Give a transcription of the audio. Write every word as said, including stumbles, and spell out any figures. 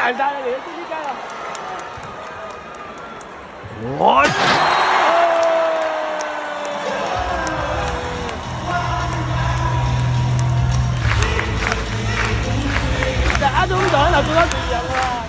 硬晒你，知唔知解啊？我。打中咗就做得自由啦。